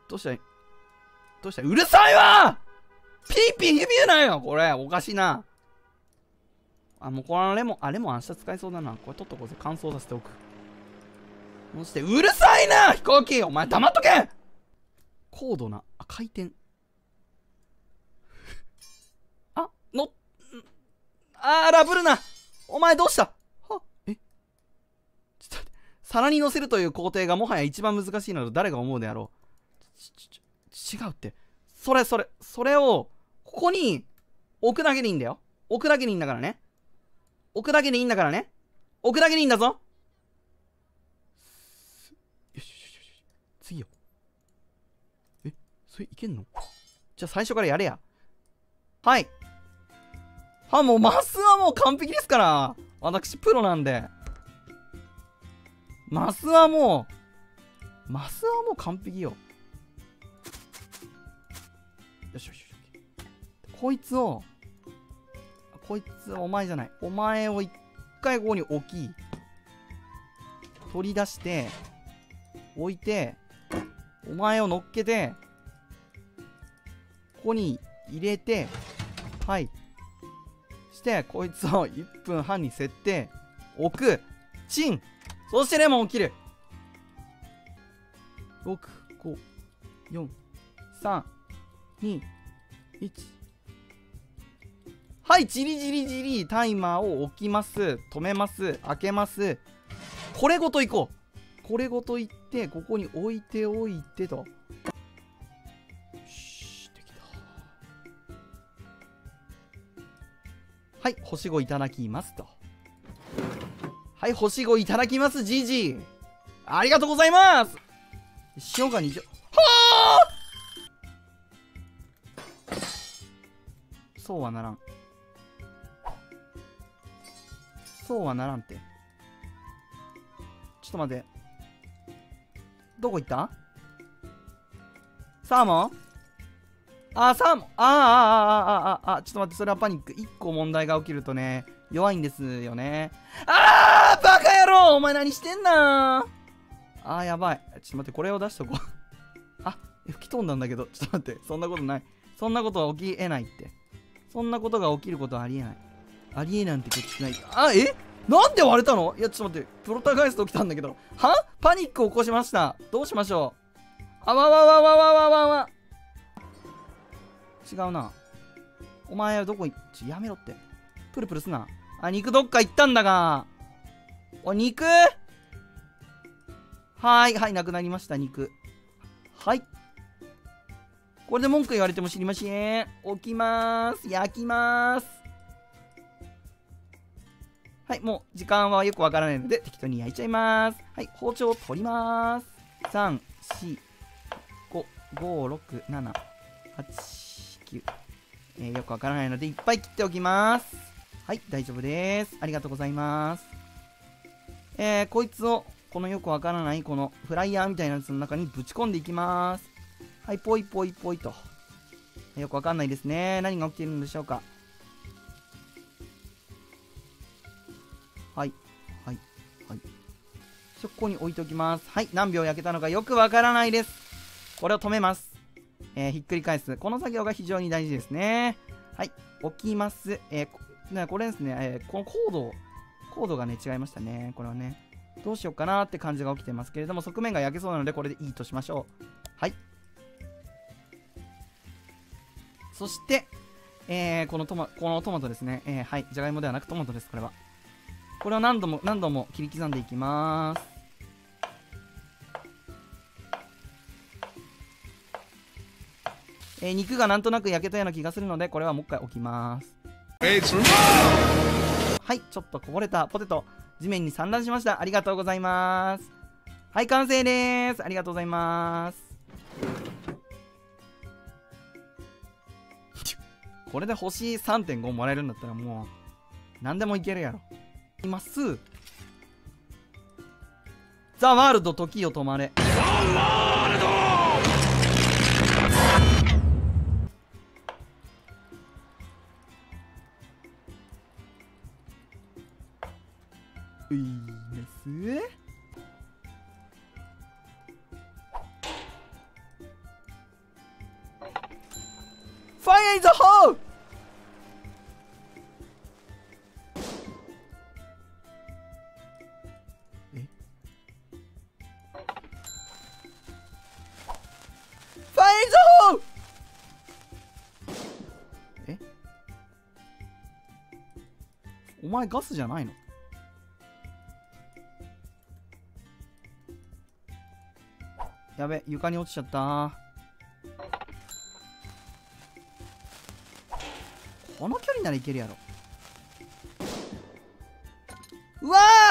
どうしたどうしたうるさいわピーピー言うなよこれおかしいな。もうこのレモン、レモン明日使えそうだな。これ取っとこうぜ。乾燥させておく。そして、うるさいな飛行機お前黙っとけ高度な、回転。ラブルなお前どうしたちょっと待って。皿に乗せるという工程がもはや一番難しいなと誰が思うであろう。違うって。それを、ここに置くだけでいいんだよ。置くだけでいいんだからね。置くだけでいいんだからね。置くだけでいいんだぞ。よしよしよし。次よ。それいけんの？じゃあ最初からやれや。はい。もうマスはもう完璧ですから。私プロなんで。マスはもう完璧よ。よしよしよし。こいつお前じゃない。お前を一回ここに置き、取り出して、置いて、お前を乗っけて、ここに入れて、はい。して、こいつを1分半に設定、置く、チン。そしてレモンを切る。6、5、4、3、2、1。はい、じりじりじりタイマーを置きます。止めます。開けます。これごといこう。これごといって、ここに置いておいてと。よし、できた。はい、星5いただきますと。はい、星5いただきます、じじ。ありがとうございます。塩が2錠。はあそうはならん。そうはならんって。ちょっと待って。どこ行った？サーモン？サーモン。ちょっと待って、それはパニック。1個問題が起きるとね、弱いんですよね。バカ野郎お前何してんなやばい。ちょっと待って、これを出しとこう。吹き飛んだんだけど、ちょっと待って、そんなことない。そんなことは起きえないって。そんなことが起きることはありえない。ありえなんてことない。なんで割れたの？いや、ちょっと待って、プロタガイスト起きたんだけど。パニックを起こしました。どうしましょう。違うな。お前はどこやめろって。プルプルすな。肉どっか行ったんだが。肉はい、なくなりました、肉。はい。これで文句言われても知りません。置きまーす。焼きまーす。はい、もう時間はよくわからないので適当に焼いちゃいます。はい、包丁を取りまーす。3、4、5、5、6、7、8、9。よくわからないのでいっぱい切っておきます。はい、大丈夫です。ありがとうございます。こいつを、このよくわからないこのフライヤーみたいなやつの中にぶち込んでいきます。はい、ポイポイポイと。よくわかんないですね。何が起きているんでしょうか。はい。ここに置いておきます。はい。何秒焼けたのかよくわからないです。これを止めます。ひっくり返す。この作業が非常に大事ですね。はい。置きます。これですね。このコードがね、違いましたね。これはね。どうしようかなって感じが起きてますけれども、側面が焼けそうなので、これでいいとしましょう。はい。そして、このトマトですね。はい。じゃがいもではなくトマトです、これは。これを何度も切り刻んでいきます。肉がなんとなく焼けたような気がするので、これはもう一回置きます。はい、ちょっとこぼれたポテト、地面に散乱しました。ありがとうございます。はい、完成です。ありがとうございます。これで星 3.5 もらえるんだったらもう、何でもいけるやろ。います。ザ・ワールド時よ止まれ。ザ・ワールドいいです。 Fire in the hole! え Fire in the hole! えお前ガスじゃないの？やべ、床に落ちちゃった。この距離ならいけるやろ。うわ